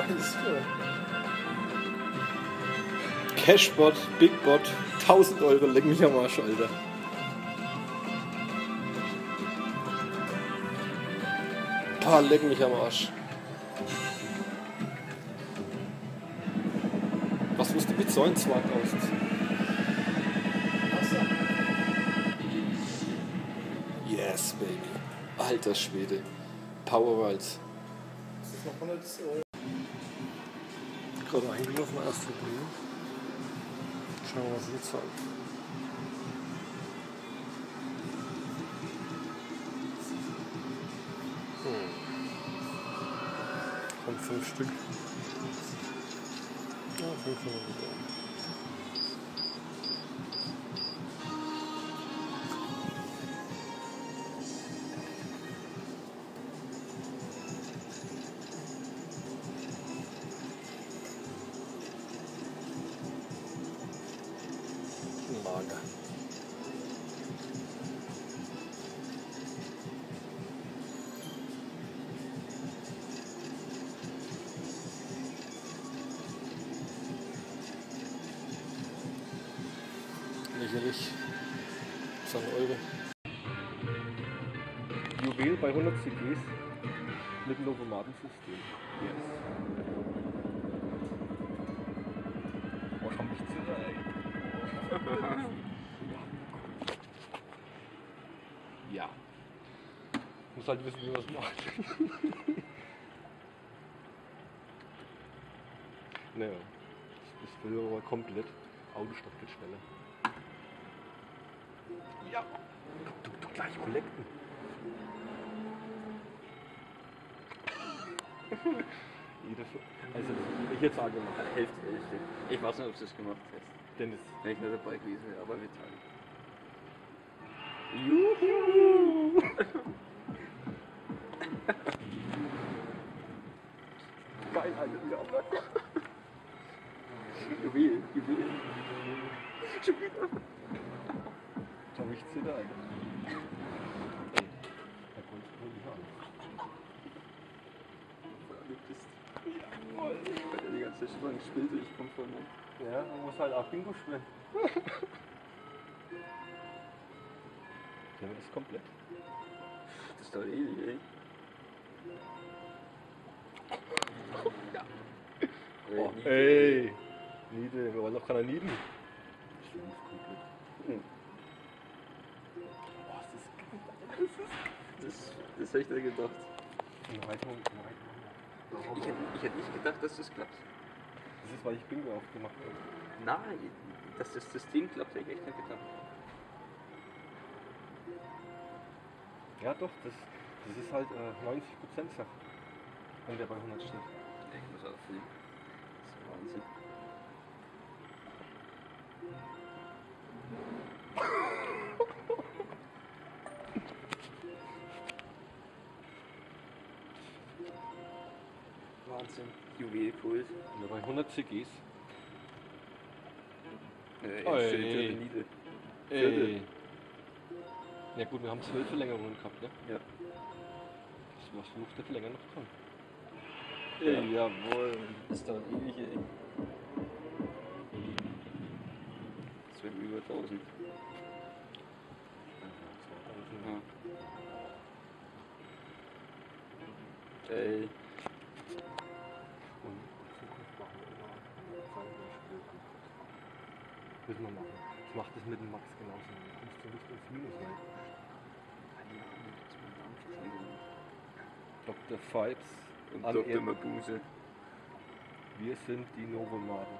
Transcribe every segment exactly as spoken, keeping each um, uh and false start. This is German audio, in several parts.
Alles klar. Cashbot, Bigbot, tausend Euro, leck mich am Arsch, Alter. Pah, leck mich am Arsch. Was musst du mit so einem Zwang aus? Yes, baby. Alter Schwede. Powerwalz. Das ist noch hundert Euro. Gerade eingelaufen, erst probieren. Schauen wir mal, was sie jetzt sagen. Hm. Kommt fünf Stück. Ja, fünfhundert Euro. Lager. Lächerlich. Das ist ein Euro. Juwel bei hundert C Ds mit dem Novomaten-System. Yes. Oh, komm nicht zu da, ey. Ja. Muss halt wissen, wie man es macht. Naja, das will aber komplett. Autostopp geht schneller. Ja. Du, du gleich collecten. Also, ich jetzt sage mal. Hälfte, Hälfte. Ich weiß nicht, ob du es gemacht hast. Dennis. Wenn ich nicht dabei gewesen wäre, aber wir teilen. Juhu! Geil, Alter. Ja, Juwel, Juwel. Schon wieder. Schau mich zittern, Alter. Ey, da kommt es wohl nicht an. Du bist. Jawohl. Weil der die ganze Zeit schon gespielt ist, ich komm voll mit. Ja, man muss halt auch Bingo spielen. Ja, das ist komplett. Das ist doch ewig, ey. Ja. Oh, ey! Niede, wir wollen doch keiner nieden. Das ist komplett. Hm. Boah, das ist geil. Das, das hätte ich nicht gedacht. Nein, Ich hätte, ich hätte nicht gedacht, dass das klappt. das ist, weil ich Bingo aufgemacht habe. Nein, dass das System klappt, hätte ich echt nicht gedacht. Ja doch, das, das ist halt äh, neunzig Prozent Sache, wenn der bei hundert steht. Ich muss auch filmen. Das ist Wahnsinn. Wahnsinn. Juwelkult. Und bei hundert C Gs. Äh, Oh, erste ey. dritte Niete. Ey. Ja gut, wir haben zwölf Verlängerungen gehabt, ne? Ja. Das was muss der Verlänger noch kommen. Ja. Ey, jawohl. Das dauert ewig, ey. Das werden über tausend. Ja. Ey. Und in Zukunft machen wir immer Zauberspiel. Müssen wir machen. Ich mach das mit dem Max genauso. Du kommst du nicht ins Minus rein. Doktor Vibes Und an Doktor Erd- Mabuse. Wir sind die Novomaten.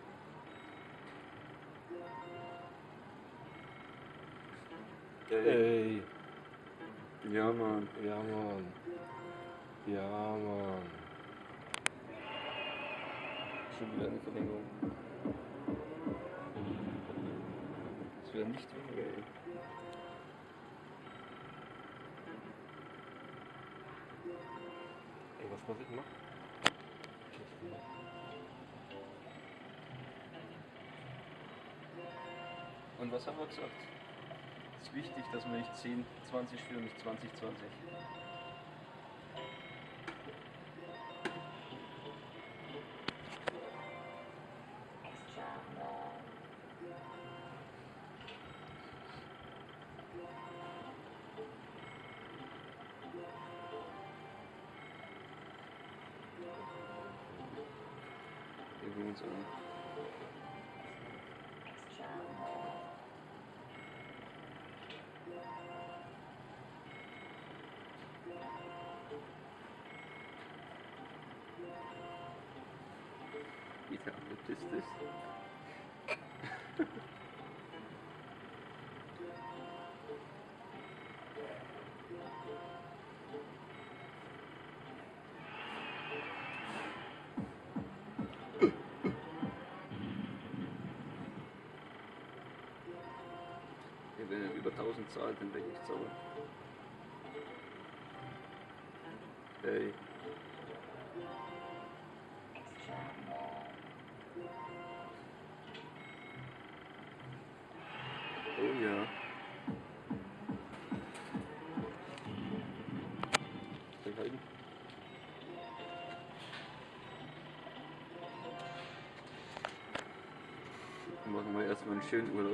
Ey. Ja, Mann. Ja, Mann. Ja, Mann. Schon wieder eine Verlängerung. Das wäre nicht weniger, ey. Ey, was muss ich machen? Und was haben wir gesagt? Es ist wichtig, dass wir nicht zehn, zwanzig führen, nicht zwanzig, zwanzig. gucken wir uns an. Wie verrückt ist das? Wenn er über tausend zahlt, dann bin ich sauer. Hey. Oh ja. Soll ich halten? Dann machen wir erstmal einen schönen Urlaub.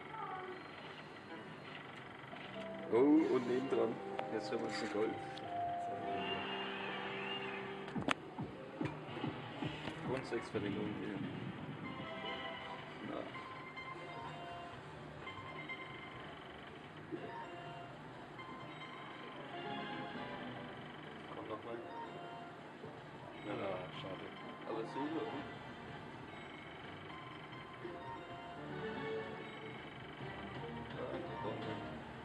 Oh, und nebendran. Jetzt haben wir uns ein Gold. Grundsechsverlängerung hier. Na. Komm noch mal. Ja, Ja, schade. aber super, oder? Ja, die kommen.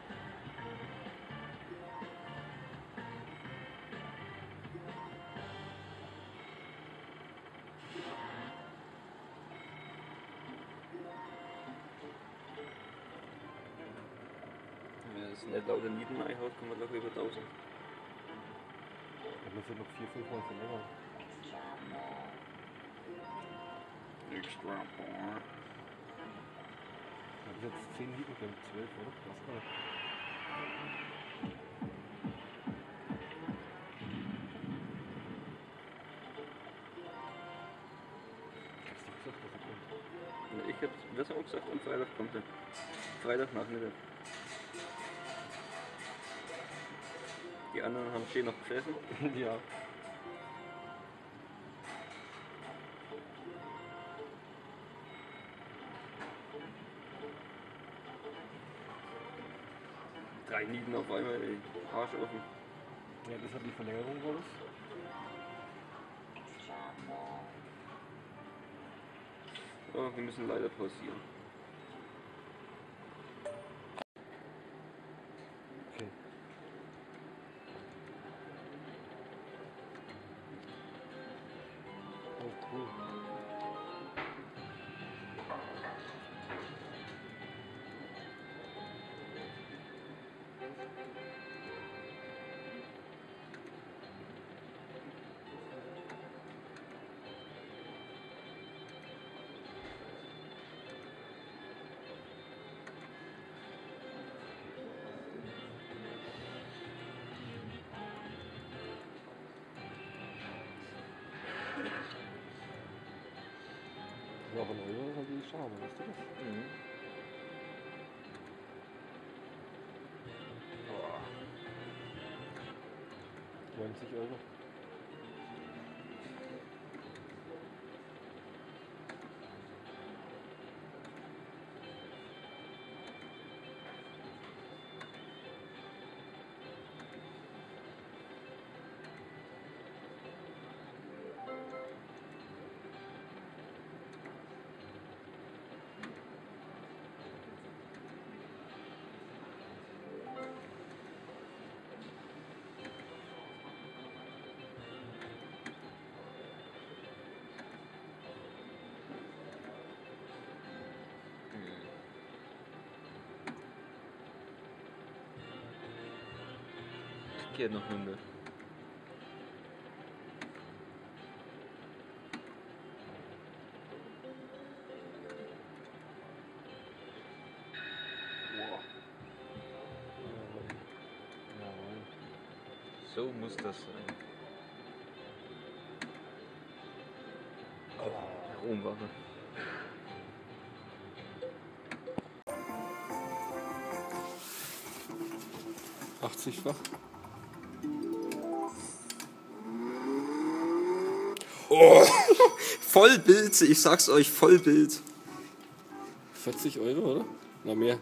Wenn das nicht lauter Nieten einhaut, kommen wir gleich über tausend. Wir müssen noch vier, fünf Mal verlängern. Extra Power. Ich habe jetzt zehn Minuten, glaube ich, zwölf, oder? Was war das? Hast du gesagt, dass er kommt? Ich hab's, was haben wir gesagt, am Freitag kommt er. Freitagnachmittag. Die anderen haben schön noch gesessen. Ja. Drei Nieten auf einmal, ey. Arsch offen. Ja, das hat die Verlängerung raus. Oh, wir müssen leider pausieren. Okay. Oh, cool. Ja, aber ein Euro ist natürlich schade, weißt du das? Mhm. neunzig Euro. Geht noch hundert. Wow. Jawohl. So muss das sein. Rumwache. achtzigfach. Oh, Vollbild, ich sag's euch, Vollbild. vierzig Euro, oder? Na mehr.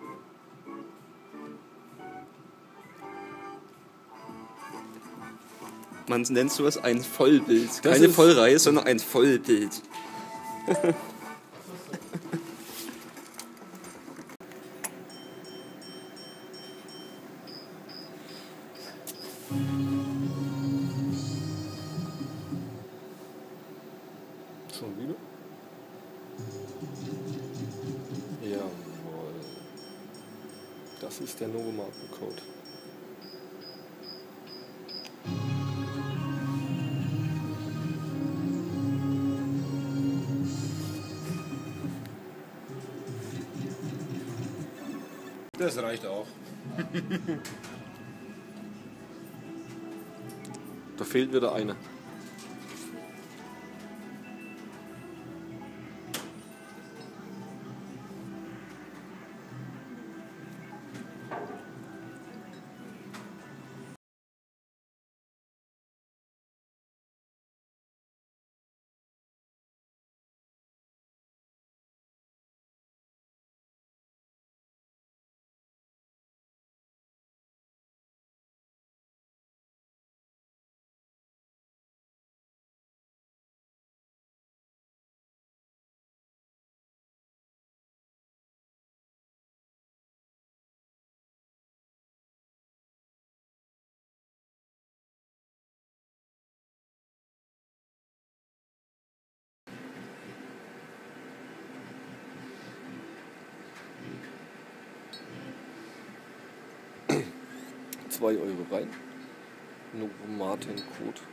Man nennt sowas ein Vollbild. Das Keine ist- Vollreihe, sondern ein Vollbild. Schon wieder? Jawohl. Das ist der Novomarken-Code. Das reicht auch. Da fehlt wieder einer. zwei Euro rein. Novomarken-Code.